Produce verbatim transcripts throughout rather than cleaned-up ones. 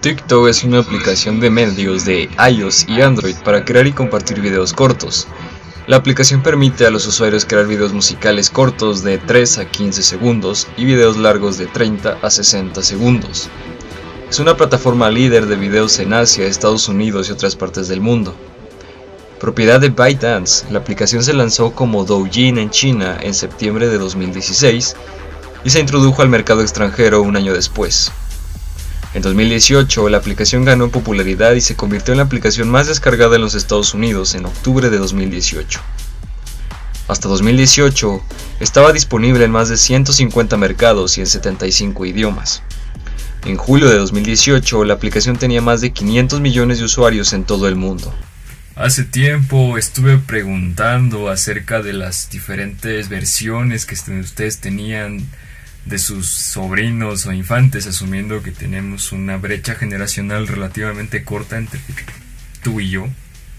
TikTok es una aplicación de medios de iOS y Android para crear y compartir videos cortos. La aplicación permite a los usuarios crear videos musicales cortos de tres a quince segundos y videos largos de treinta a sesenta segundos. Es una plataforma líder de videos en Asia, Estados Unidos y otras partes del mundo. Propiedad de ByteDance, la aplicación se lanzó como Douyin en China en septiembre de dos mil dieciséis y se introdujo al mercado extranjero un año después. En dos mil dieciocho, la aplicación ganó popularidad y se convirtió en la aplicación más descargada en los Estados Unidos en octubre de dos mil dieciocho. Hasta dos mil dieciocho, estaba disponible en más de ciento cincuenta mercados y en setenta y cinco idiomas. En julio de dos mil dieciocho, la aplicación tenía más de quinientos millones de usuarios en todo el mundo. Hace tiempo estuve preguntando acerca de las diferentes versiones que ustedes tenían de sus sobrinos o infantes, asumiendo que tenemos una brecha generacional relativamente corta entre tú y yo,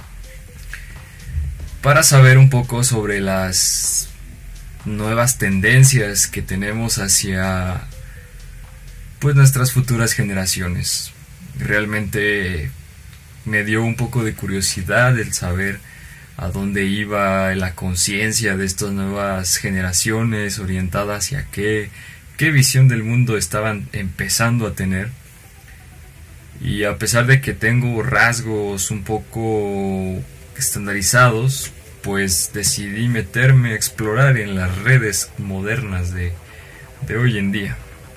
para saber un poco sobre las nuevas tendencias que tenemos hacia pues nuestras futuras generaciones. Realmente me dio un poco de curiosidad el saber a dónde iba la conciencia de estas nuevas generaciones, orientada hacia qué, qué visión del mundo estaban empezando a tener. Y a pesar de que tengo rasgos un poco estandarizados, pues decidí meterme a explorar en las redes modernas de, de hoy en día.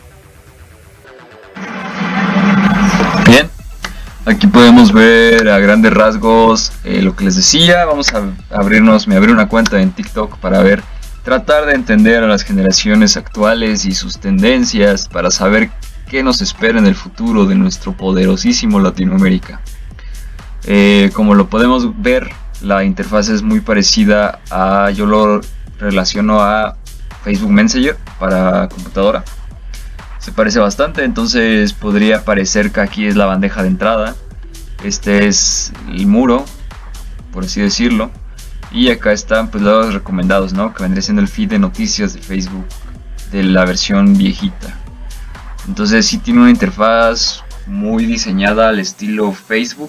Bien, aquí podemos ver a grandes rasgos eh, lo que les decía. Vamos a abrirnos, me abrí una cuenta en TikTok para ver, tratar de entender a las generaciones actuales y sus tendencias para saber qué nos espera en el futuro de nuestro poderosísimo Latinoamérica. Eh, como lo podemos ver, la interfaz es muy parecida a, yo lo relaciono a Facebook Messenger para computadora. Se parece bastante, entonces podría parecer que aquí es la bandeja de entrada. Este es el muro, por así decirlo. Y acá están pues los recomendados, ¿no? Que vendría siendo el feed de noticias de Facebook de la versión viejita. Entonces sí tiene una interfaz muy diseñada al estilo Facebook,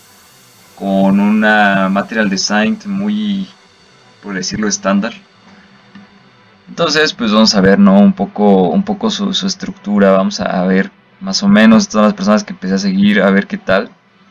con una material design muy, por decirlo, estándar. Entonces pues vamos a ver, ¿no? Un poco, un poco su, su estructura. Vamos a ver más o menos todas las personas que empecé a seguir, a ver qué tal.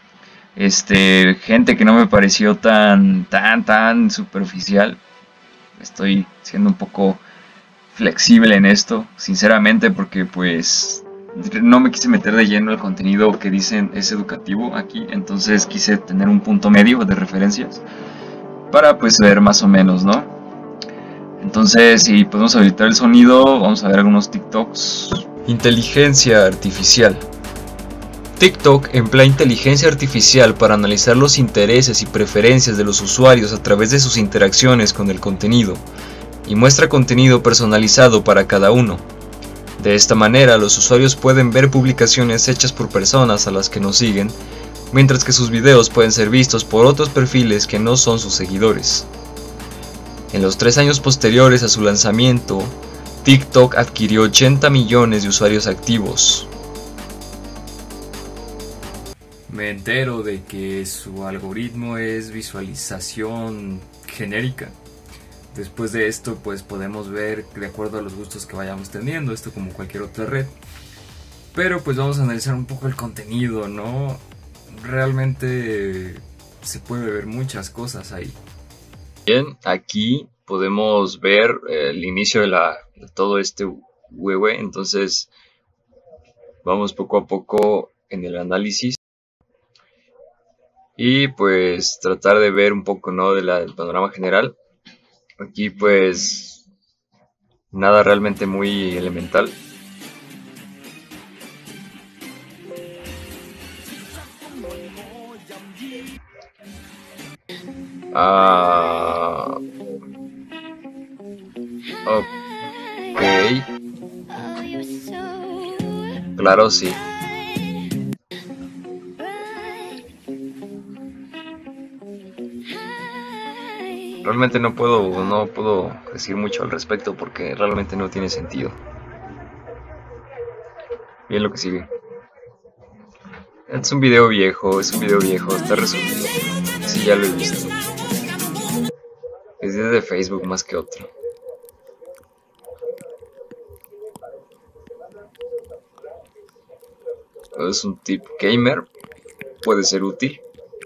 Este, gente que no me pareció tan, tan, tan superficial. Estoy siendo un poco flexible en esto, sinceramente, porque pues no me quise meter de lleno al contenido que dicen es educativo aquí. Entonces quise tener un punto medio de referencias para pues ver más o menos, ¿no? Entonces, si podemos habilitar el sonido, vamos a ver algunos TikToks. Inteligencia artificial. TikTok emplea inteligencia artificial para analizar los intereses y preferencias de los usuarios a través de sus interacciones con el contenido, y muestra contenido personalizado para cada uno. De esta manera, los usuarios pueden ver publicaciones hechas por personas a las que nos siguen, mientras que sus videos pueden ser vistos por otros perfiles que no son sus seguidores. En los tres años posteriores a su lanzamiento, TikTok adquirió ochenta millones de usuarios activos. Me entero de que su algoritmo es visualización genérica. Después de esto pues podemos ver de acuerdo a los gustos que vayamos teniendo, esto como cualquier otra red. Pero pues vamos a analizar un poco el contenido, ¿no? Realmente se puede ver muchas cosas ahí. Bien, aquí podemos ver eh, el inicio de, la, de todo este huehue. Entonces vamos poco a poco en el análisis y pues tratar de ver un poco, ¿no? de la, del panorama general. Aquí pues nada realmente muy elemental. Ah, ok. Claro, sí. Realmente no puedo, no puedo decir mucho al respecto porque realmente no tiene sentido. Bien, lo que sigue. Es un video viejo, es un video viejo, está resumido. Sí, ya lo he visto. Es de Facebook más que otro. Es un tip gamer. Puede ser útil.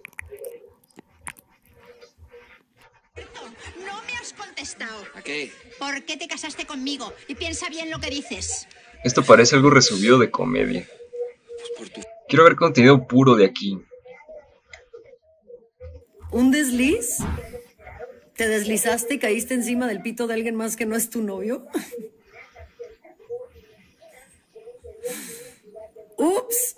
No me has contestado. ¿A qué? ¿Por qué te casaste conmigo? Y piensa bien lo que dices. Esto parece algo resubido de comedia. Pues por tu... Quiero ver contenido puro de aquí. ¿Un desliz? ¿Te deslizaste y caíste encima del pito de alguien más que no es tu novio? ¡Ups!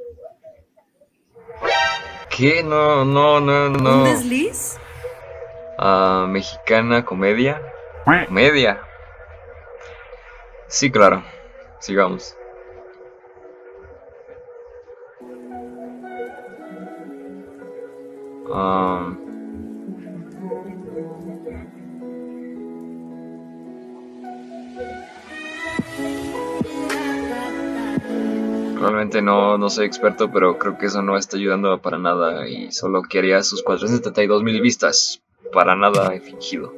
¿Qué? No, no, no, no. ¿Un desliz? Ah, mexicana, comedia. Comedia. Sí, claro. Sigamos. Ah... Realmente no, no soy experto, pero creo que eso no está ayudando para nada y solo quería sus cuatrocientas setenta y dos mil vistas. Para nada he fingido.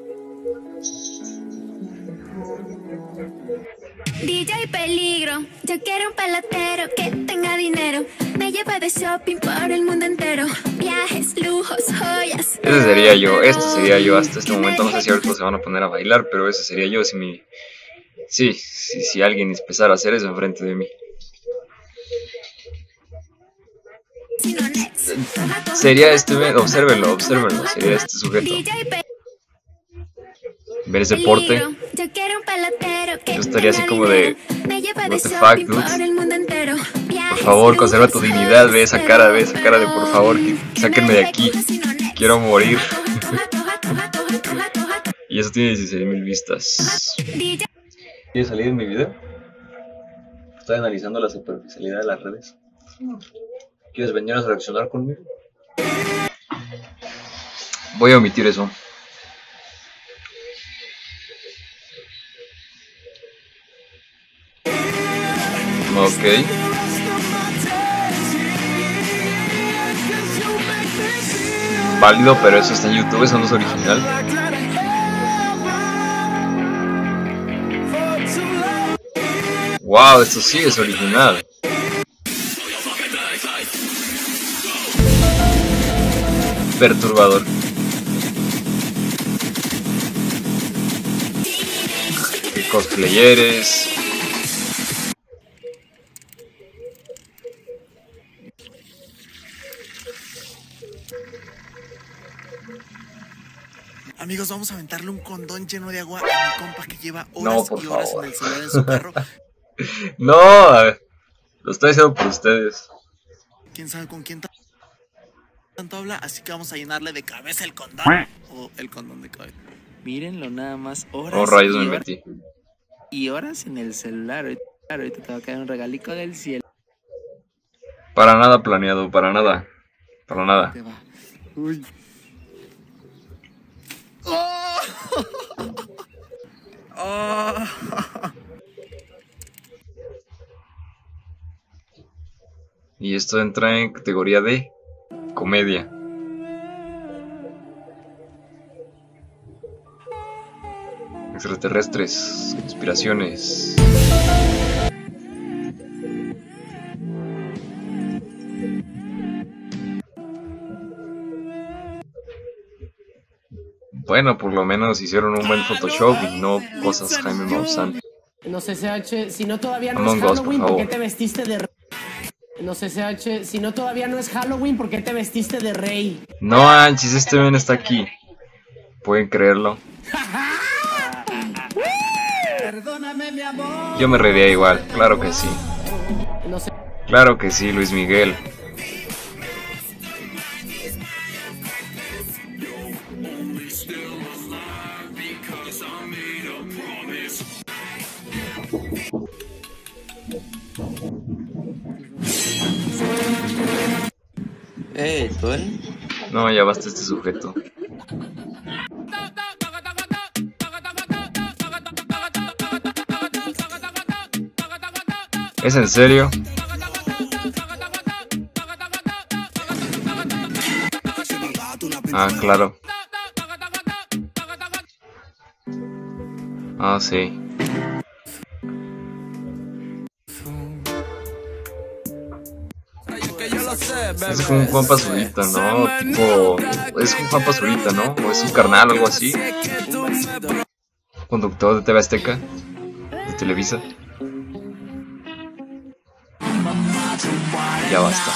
D J Peligro, yo quiero un pelotero que tenga dinero, me lleva de shopping por el mundo entero, viajes, lujos, joyas. Ese sería yo, este sería yo hasta este momento. No sé si ahorita se van a poner a bailar, pero ese sería yo si mi... Sí, sí, si alguien empezara a hacer eso enfrente de mí. Sería este, obsérvenlo, obsérvenlo, sería este sujeto. Ver ese porte. Yo estaría así como de... What the fuck, dude. Por favor, conserva tu dignidad, ve esa cara, ve esa cara de por favor, que sáquenme de aquí. Quiero morir. Y eso tiene dieciséis mil vistas. ¿Quieres salir en mi video? Estoy analizando la superficialidad de las redes. ¿Quieres venir a reaccionar conmigo? Voy a omitir eso. Ok. Válido, pero eso está en YouTube, eso no es original. Wow, esto sí es original. Perturbador. Cosplayeres. Amigos, vamos a aventarle un condón lleno de agua a mi compa que lleva horas no, y horas favor. en el celular en su carro. No, a ver, lo estoy haciendo por ustedes. ¿Quién sabe con quién tanto habla? Así que vamos a llenarle de cabeza el condón. O el condón de cabeza. Mírenlo nada más, horas Oh, rayos, me y, horas, metí. y horas en el celular. Ahorita, ahorita te va a caer un regalico del cielo. Para nada planeado, para nada. Para nada. Te va. Uy. ¡Oh! ¡Oh! Y esto entra en categoría de comedia. Extraterrestres, conspiraciones. Bueno, por lo menos hicieron un buen Photoshop y no cosas Jaime Maussan. No sé, C H, si no todavía no Among es Us, por Halloween, ¿por qué favor. te vestiste de rey? No sé, C H, si no todavía no es Halloween, ¿por qué te vestiste de rey? No manches, este men está aquí. ¿Pueden creerlo? Yo me reiría igual, claro que sí. No sé. Claro que sí, Luis Miguel. Eh, ¿tú eres? No, ya basta este sujeto. ¿Es en serio? Ah, claro. Ah, sí. Es como un Juan Pazurita, ¿no? Tipo, es un Juan Pazurita, ¿no? O es un carnal o algo así. Conductor de T V Azteca, de Televisa. Ya basta.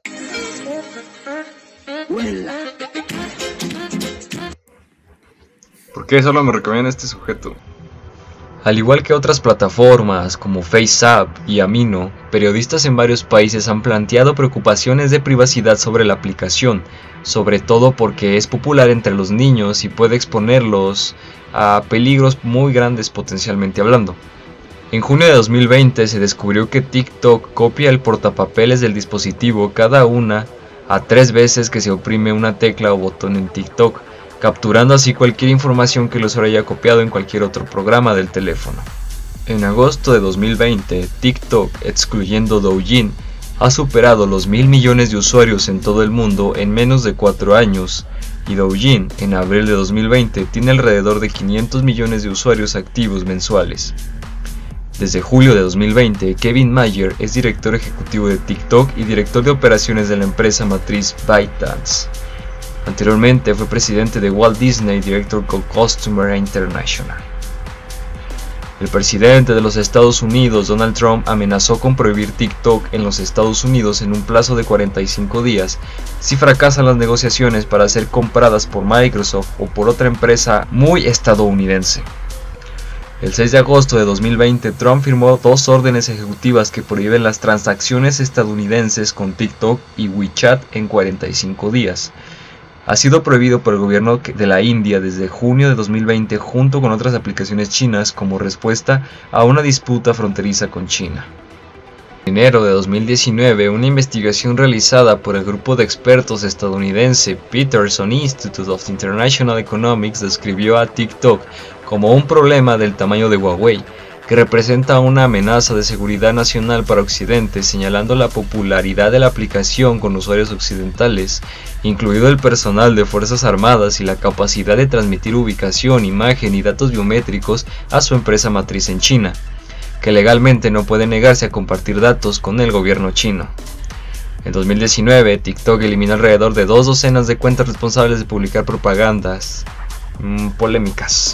¿Por qué solo me recomienda este sujeto? Al igual que otras plataformas como FaceApp y Amino, periodistas en varios países han planteado preocupaciones de privacidad sobre la aplicación, sobre todo porque es popular entre los niños y puede exponerlos a peligros muy grandes potencialmente hablando. En junio de dos mil veinte se descubrió que TikTok copia el portapapeles del dispositivo cada una a tres veces que se oprime una tecla o botón en TikTok, capturando así cualquier información que el usuario haya copiado en cualquier otro programa del teléfono. En agosto de dos mil veinte, TikTok, excluyendo Douyin, ha superado los mil millones de usuarios en todo el mundo en menos de cuatro años, y Douyin, en abril de dos mil veinte, tiene alrededor de quinientos millones de usuarios activos mensuales. Desde julio de dos mil veinte, Kevin Mayer es director ejecutivo de TikTok y director de operaciones de la empresa matriz ByteDance. Anteriormente fue presidente de Walt Disney, Director Co-Customer International. El presidente de los Estados Unidos, Donald Trump, amenazó con prohibir TikTok en los Estados Unidos en un plazo de cuarenta y cinco días si fracasan las negociaciones para ser compradas por Microsoft o por otra empresa muy estadounidense. El seis de agosto de dos mil veinte, Trump firmó dos órdenes ejecutivas que prohíben las transacciones estadounidenses con TikTok y WeChat en cuarenta y cinco días. Ha sido prohibido por el gobierno de la India desde junio de dos mil veinte junto con otras aplicaciones chinas como respuesta a una disputa fronteriza con China. En enero de dos mil diecinueve, una investigación realizada por el grupo de expertos estadounidense Peterson Institute of International Economics describió a TikTok como un problema del tamaño de Huawei, que representa una amenaza de seguridad nacional para Occidente, señalando la popularidad de la aplicación con usuarios occidentales, incluido el personal de Fuerzas Armadas, y la capacidad de transmitir ubicación, imagen y datos biométricos a su empresa matriz en China, que legalmente no puede negarse a compartir datos con el gobierno chino. En dos mil diecinueve, TikTok eliminó alrededor de dos docenas de cuentas responsables de publicar propagandas mmm, polémicas.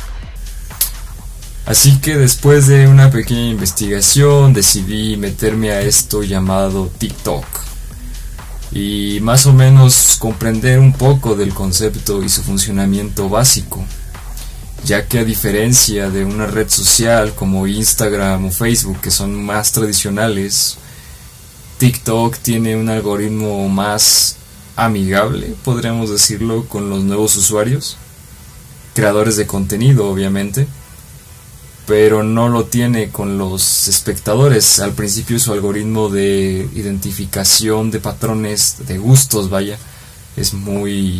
Así que después de una pequeña investigación decidí meterme a esto llamado TikTok y más o menos comprender un poco del concepto y su funcionamiento básico, ya que a diferencia de una red social como Instagram o Facebook, que son más tradicionales, TikTok tiene un algoritmo más amigable, podríamos decirlo, con los nuevos usuarios, creadores de contenido obviamente, pero no lo tiene con los espectadores. Al principio su algoritmo de identificación de patrones, de gustos, vaya, es muy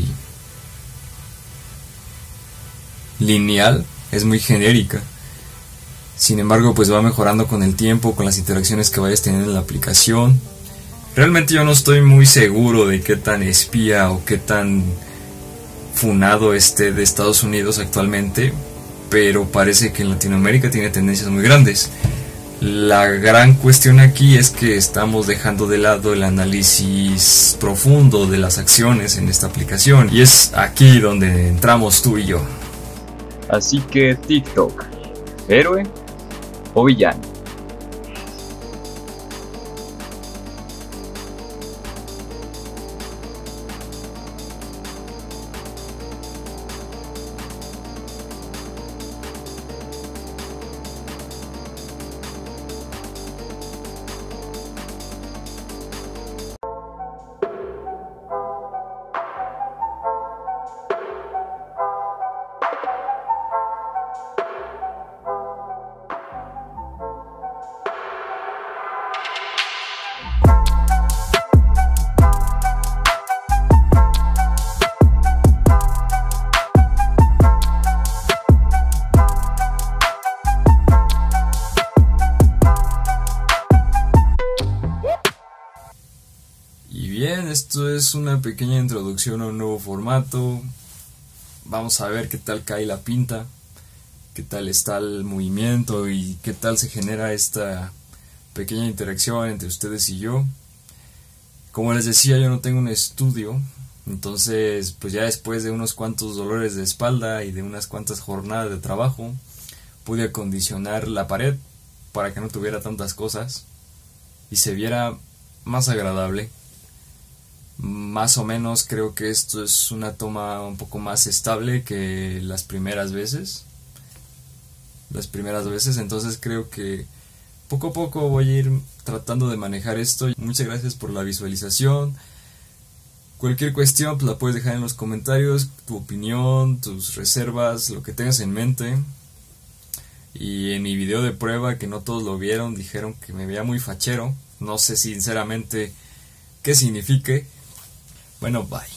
lineal, es muy genérica. Sin embargo, pues va mejorando con el tiempo, con las interacciones que vayas teniendo en la aplicación. Realmente yo no estoy muy seguro de qué tan espía o qué tan funado esté de Estados Unidos actualmente, pero parece que en Latinoamérica tiene tendencias muy grandes. La gran cuestión aquí es que estamos dejando de lado el análisis profundo de las acciones en esta aplicación, y es aquí donde entramos tú y yo. Así que TikTok, ¿héroe o villano? bien, esto es una pequeña introducción a un nuevo formato. Vamos a ver qué tal cae la pinta, qué tal está el movimiento y qué tal se genera esta pequeña interacción entre ustedes y yo. Como les decía, yo no tengo un estudio, entonces pues ya después de unos cuantos dolores de espalda y de unas cuantas jornadas de trabajo, pude acondicionar la pared para que no tuviera tantas cosas y se viera más agradable. Más o menos creo que esto es una toma un poco más estable que las primeras veces. Las primeras veces, entonces creo que poco a poco voy a ir tratando de manejar esto. Muchas gracias por la visualización. Cualquier cuestión pues la puedes dejar en los comentarios, tu opinión, tus reservas, lo que tengas en mente. Y en mi video de prueba, que no todos lo vieron, dijeron que me veía muy fachero. No sé sinceramente qué signifique. Bueno, bye.